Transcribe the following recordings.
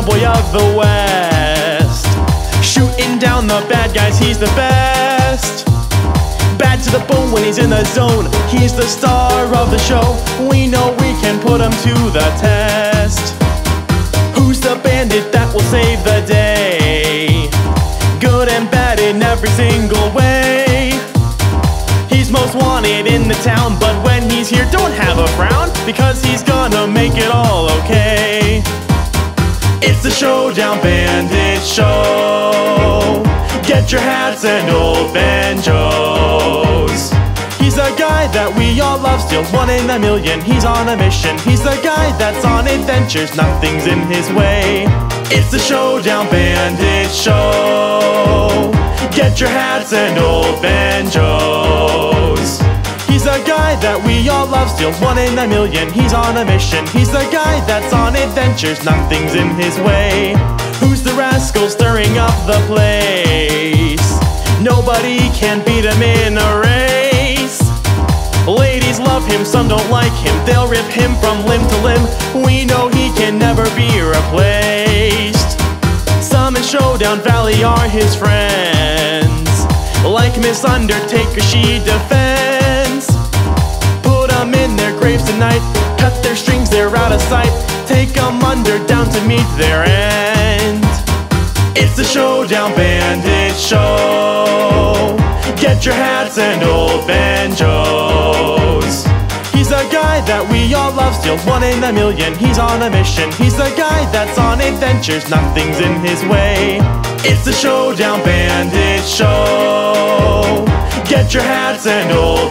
cowboy of the West. Shooting down the bad guys, he's the best. Bad to the bone when he's in the zone. He's the star of the show. We know we can put him to the test. Who's the bandit that will save the day? Good and bad in every single way. He's most wanted in the town, but when he's here, don't have a frown, because he's gonna make it all okay. It's the Showdown Bandit Show. Get your hats and old banjos. He's a guy that we all love, still one in a million. He's on a mission, he's the guy that's on adventures. Nothing's in his way. It's the Showdown Bandit Show. Get your hats and old banjos. He's a guy that we all love, still one in a million. He's on a mission, he's the guy that's on adventures. Nothing's in his way. Who's the rascal stirring up the place? Nobody can beat him in a race. Ladies love him, some don't like him. They'll rip him from limb to limb. We know he can never be replaced. Some in Showdown Valley are his friends, like Miss Undertaker, she defends. Put them in their graves tonight, cut their strings, they're out of sight. Take them under down to meet their end. It's the Showdown Bandit Show. Get your hats and old banjos. He's a guy that we all love, still one in a million. He's on a mission, he's the guy that's on adventures. Nothing's in his way. It's the Showdown Bandit Show. Get your hats and old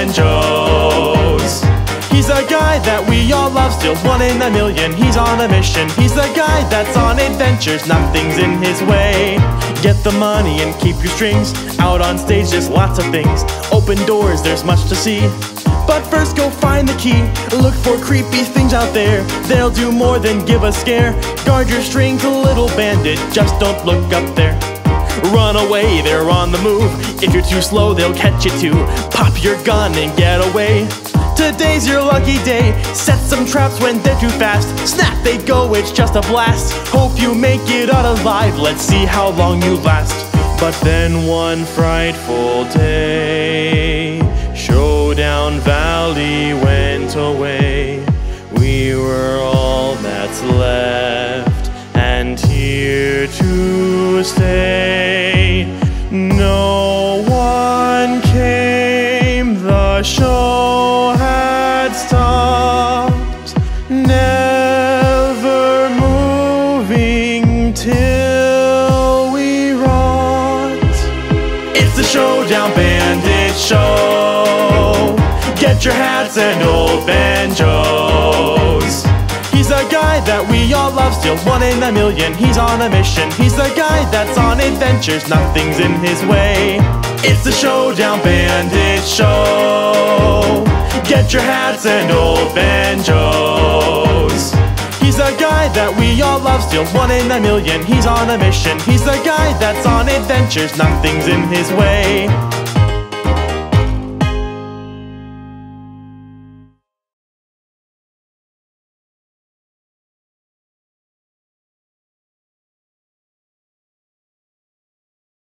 banjos. He's a guy that we all love, still one in a million. He's on a mission, he's the guy that's on adventures. Nothing's in his way. Get the money and keep your strings. Out on stage there's lots of things. Open doors, there's much to see. But first go find the key. Look for creepy things out there. They'll do more than give a scare. Guard your strings, a little bandit, just don't look up there. Run away, they're on the move. If you're too slow, they'll catch you too. Pop your gun and get away. Today's your lucky day. Set some traps when they're too fast. Snap, they go, it's just a blast. Hope you make it out alive, let's see how long you last. But then one frightful day, Showdown Valley went away. We were all that's left, and here to stay. No one came, the show had stopped, never moving till we rot. It's the Showdown Bandit Show. Get your hats and old banjos. He's a guy that we all love, still one in a million. He's on a mission, he's the guy that's on adventures. Nothing's in his way. It's the Showdown Bandit Show. Get your hats and old banjos. He's a guy that we all love, still one in a million. He's on a mission, he's the guy that's on adventures. Nothing's in his way.